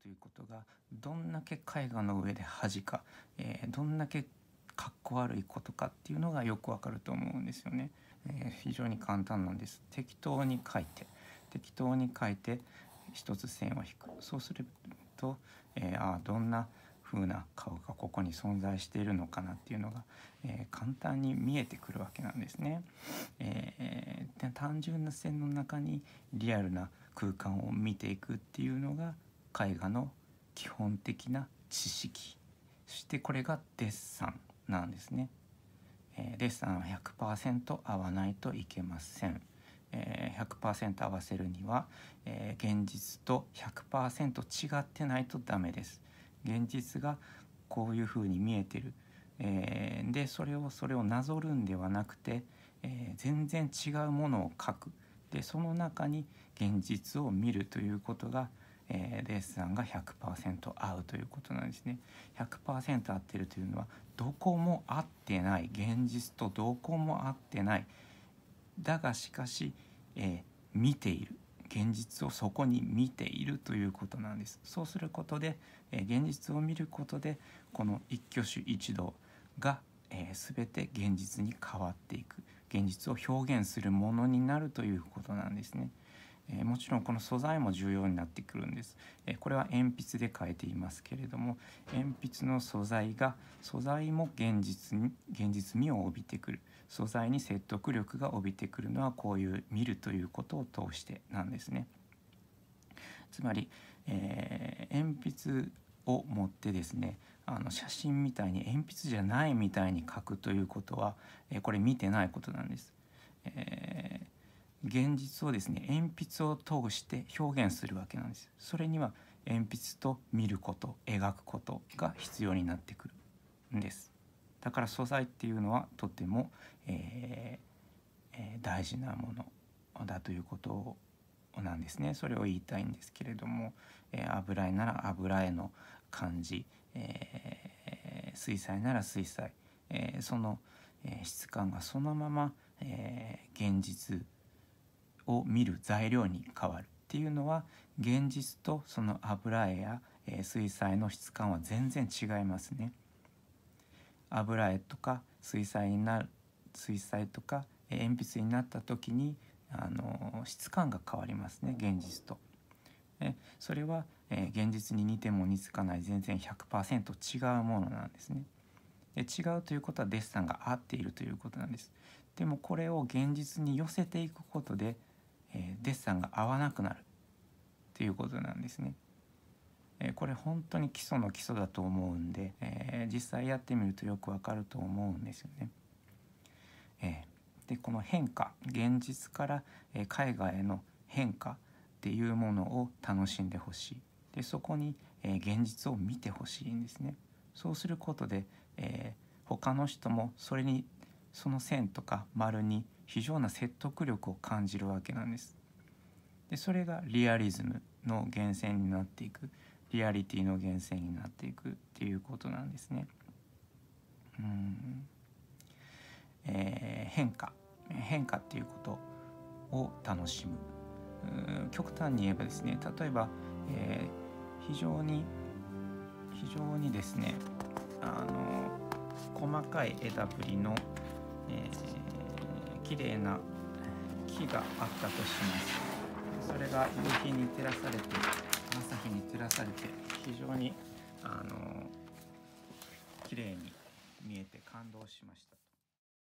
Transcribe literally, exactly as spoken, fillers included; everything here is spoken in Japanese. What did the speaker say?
ということがどんだけ絵画の上で恥か、えー、どんだけかっこ悪いことかっていうのがよくわかると思うんですよね。えー、非常に簡単なんです。適当に描いて適当に描いて一つ線を引く。そうすると、えー、あどんな風な顔がここに存在しているのかなっていうのが、えー、簡単に見えてくるわけなんですね。えー、で単純な線の中にリアルな空間を見ていくっていうのが絵画の基本的な知識。そしてこれがデッサンなんですね。えー、デッサンは ひゃくパーセント 合わないといけません。えー、ひゃくパーセント 合わせるには、えー、現実と ひゃくパーセント 違ってないとダメです。現実がこういうふうに見えてる、えー、でそれをそれをなぞるんではなくて、えー、全然違うものを描く。でその中に現実を見るということが、えー、デッサンが ひゃくパーセント 合うということなんですね。ひゃくパーセント 合ってるというのはどこも合ってない、現実とどこも合ってない、だがしかし、えー、見ている、現実をそこに見ているということなんです。そうすることで、えー、現実を見ることでこの一挙手一動が、えー、全て現実に変わっていく、現実を表現するものになるということなんですね。えー、もちろんこの素材も重要になってくるんです。えー、これは鉛筆で描いていますけれども、鉛筆の素材が素材も現実に現実味を帯びてくる、素材に説得力が帯びてくるのはこういう見るということを通してなんですね。つまり、えー、鉛筆を持ってですね、あの写真みたいに鉛筆じゃないみたいに描くということは、えー、これ見てないことなんです。えー現実をですね、鉛筆を通して表現するわけなんです。それには鉛筆と見ること、描くことが必要になってくるんです。だから素材っていうのはとても、えーえー、大事なものだということなんですね。それを言いたいんですけれども、えー、油絵なら油絵の感じ、えー、水彩なら水彩、えー、その、えー、質感がそのまま、えー、現実を見る材料に変わるっていうのは、現実とその油絵や、えー、水彩の質感は全然違いますね。油絵とか水彩になる水彩とか、えー、鉛筆になった時にあのー、質感が変わりますね、現実と。えそれは、えー、現実に似ても似つかない全然 ひゃくパーセント 違うものなんですね。で違うということはデッサンが合っているということなんです。でもこれを現実に寄せていくことで、えー、デッサンが合わなくなるっていうことなんですね。えー、これ本当に基礎の基礎だと思うんで、えー、実際やってみるとよくわかると思うんですよね。えー、でこの変化、現実から、えー、絵画への変化っていうものを楽しんでほしい。でそこに、えー、現実を見てほしいんですね。そうすることで、えー、他の人もそれにその線とか丸に非常な説得力を感じるわけなんです。でそれがリアリズムの源泉になっていく、リアリティの源泉になっていくっていうことなんですね。うん、えー、変化変化っていうことを楽しむ。極端に言えばですね、例えば、えー、非常に非常にですね、あの細かい枝ぶりの、えー、綺麗な木があったとします。それが夕日に照らされて、朝日に照らされて、非常にあの綺麗に見えて感動しました。